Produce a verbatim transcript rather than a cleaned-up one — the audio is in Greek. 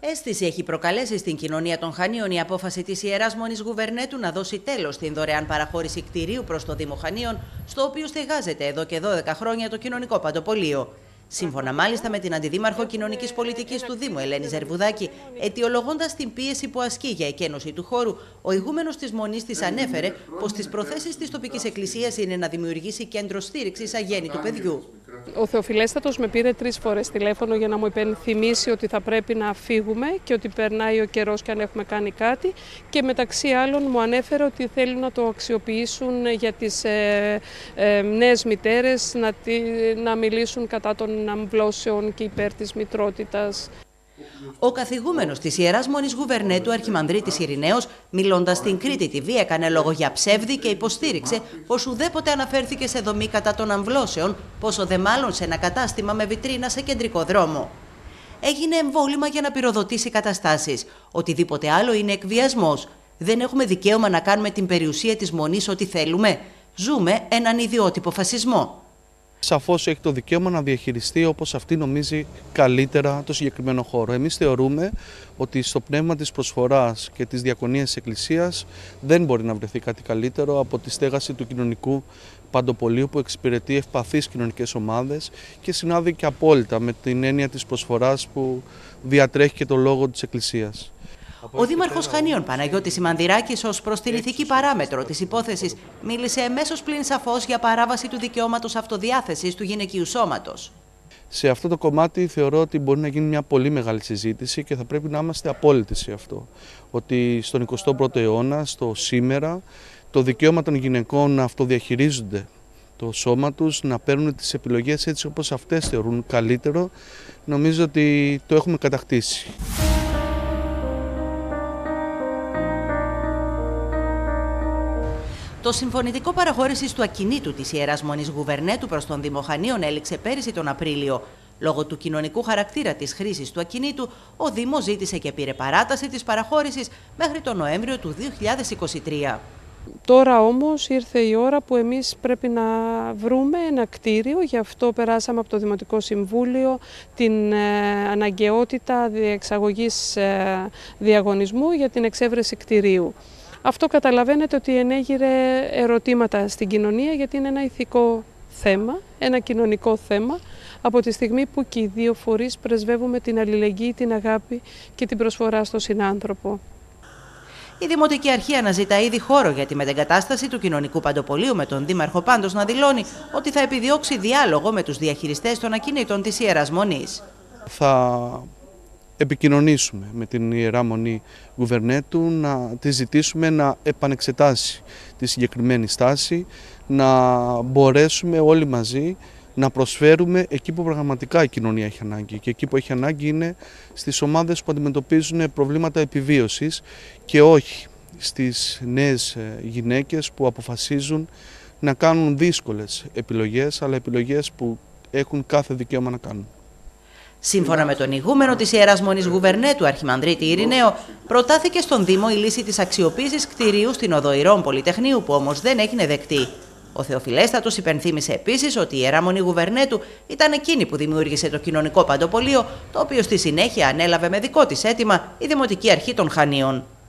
Αίσθηση έχει προκαλέσει στην κοινωνία των Χανίων η απόφαση της Ιεράς Μονής Γουβερνέτου να δώσει τέλος στην δωρεάν παραχώρηση κτηρίου προς το Δήμο Χανίων, στο οποίο στεγάζεται εδώ και δώδεκα χρόνια το κοινωνικό παντοπολείο. Σύμφωνα μάλιστα με την Αντιδήμαρχο Κοινωνικής Πολιτικής του Δήμου, Ελένη Ζερβουδάκη, αιτιολογώντας την πίεση που ασκεί για εκένωση του χώρου, ο ηγούμενος της Μονής της ανέφερε πως τις προθέσεις της τοπικής εκκλησίας είναι να δημιουργήσει κέντρο στήριξης αγέννητου παιδιού. Ο Θεοφιλέστατος με πήρε τρεις φορές τηλέφωνο για να μου υπενθυμίσει ότι θα πρέπει να φύγουμε και ότι περνάει ο καιρός και αν έχουμε κάνει κάτι, και μεταξύ άλλων μου ανέφερε ότι θέλουν να το αξιοποιήσουν για τις ε, ε, νέες μητέρες, να, να μιλήσουν κατά των αμβλώσεων και υπέρ της μητρότητας. Ο καθηγούμενος της Ιεράς Μονής Γουβερνέτου, Αρχιμανδρίτης Ειρηναίος, μιλώντας στην Κρήτη τι βι, έκανε λόγο για ψεύδι και υποστήριξε πως ουδέποτε αναφέρθηκε σε δομή κατά των αμβλώσεων, πόσο δε μάλλον σε ένα κατάστημα με βιτρίνα σε κεντρικό δρόμο. Έγινε εμβόλυμα για να πυροδοτήσει καταστάσεις. Οτιδήποτε άλλο είναι εκβιασμός. Δεν έχουμε δικαίωμα να κάνουμε την περιουσία της Μονής ό,τι θέλουμε. Ζούμε έναν ιδιότυπο φασισμό. Σαφώς έχει το δικαίωμα να διαχειριστεί όπως αυτή νομίζει καλύτερα το συγκεκριμένο χώρο. Εμείς θεωρούμε ότι στο πνεύμα της προσφοράς και της διακονίας της Εκκλησίας δεν μπορεί να βρεθεί κάτι καλύτερο από τη στέγαση του κοινωνικού παντοπολείου που εξυπηρετεί ευπαθείς κοινωνικές ομάδες και συνάδει και απόλυτα με την έννοια της προσφοράς που διατρέχει και το λόγο της Εκκλησίας. Ο Δήμαρχος Χανίων, Παναγιώτης Ημανδυράκης, ως προς την ηθική παράμετρο της υπόθεσης, μίλησε εμέσως πλην σαφώς για παράβαση του δικαιώματος αυτοδιάθεσης του γυναικείου σώματος. Σε αυτό το κομμάτι θεωρώ ότι μπορεί να γίνει μια πολύ μεγάλη συζήτηση και θα πρέπει να είμαστε απόλυτοι σε αυτό. Ότι στον εικοστό πρώτο αιώνα, στο σήμερα, το δικαίωμα των γυναικών να αυτοδιαχειρίζονται το σώμα τους, να παίρνουν τις επιλογές έτσι όπως αυτές θεωρούν καλύτερο, νομίζω ότι το έχουμε κατακτήσει. Το συμφωνητικό παραχώρησης του ακινήτου της Ιεράς Μονής Γουβερνέτου προς τον Δήμο Χανίων έληξε πέρυσι τον Απρίλιο. Λόγω του κοινωνικού χαρακτήρα της χρήσης του ακινήτου, ο Δήμος ζήτησε και πήρε παράταση της παραχώρησης μέχρι τον Νοέμβριο του δύο χιλιάδες είκοσι τρία. Τώρα όμως ήρθε η ώρα που εμείς πρέπει να βρούμε ένα κτίριο, γι' αυτό περάσαμε από το Δημοτικό Συμβούλιο την ε, αναγκαιότητα διεξαγωγής ε, διαγωνισμού για την εξέβρεση κτιρίου. Αυτό καταλαβαίνετε ότι ενέγειρε ερωτήματα στην κοινωνία, γιατί είναι ένα ηθικό θέμα, ένα κοινωνικό θέμα, από τη στιγμή που και οι δύο φορείς πρεσβεύουμε την αλληλεγγύη, την αγάπη και την προσφορά στον συνάνθρωπο. Η Δημοτική Αρχή αναζητά ήδη χώρο για τη μετεγκατάσταση του κοινωνικού παντοπολείου, με τον Δήμαρχο πάντως να δηλώνει ότι θα επιδιώξει διάλογο με τους διαχειριστές των ακινήτων της Ιεράς Μονής. Θα επικοινωνήσουμε με την Ιερά Μονή Γουβερνέτου, να τη ζητήσουμε να επανεξετάσει τη συγκεκριμένη στάση, να μπορέσουμε όλοι μαζί να προσφέρουμε εκεί που πραγματικά η κοινωνία έχει ανάγκη. Και εκεί που έχει ανάγκη είναι στις ομάδες που αντιμετωπίζουν προβλήματα επιβίωσης και όχι στις νέες γυναίκες που αποφασίζουν να κάνουν δύσκολες επιλογές, αλλά επιλογές που έχουν κάθε δικαίωμα να κάνουν. Σύμφωνα με τον ηγούμενο της Ιεράς Μονής Γουβερνέτου, Αρχιμανδρίτη Ειρηναίο, προτάθηκε στον Δήμο η λύση της αξιοποίησης κτηρίου στην οδό Ηρών Πολυτεχνείου, που όμως δεν έγινε δεκτή. Ο Θεοφιλέστατος υπενθύμησε επίσης ότι η Ιερά Μονή Γουβερνέτου ήταν εκείνη που δημιούργησε το κοινωνικό παντοπολείο, το οποίο στη συνέχεια ανέλαβε με δικό της αίτημα η Δημοτική Αρχή των Χανίων.